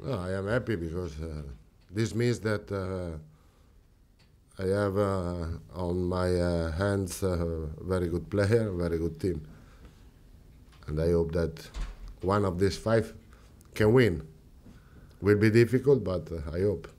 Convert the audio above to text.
I am happy because this means that I have on my hands a very good player, very good team. And I hope that one of these five can win. Will be difficult, but I hope.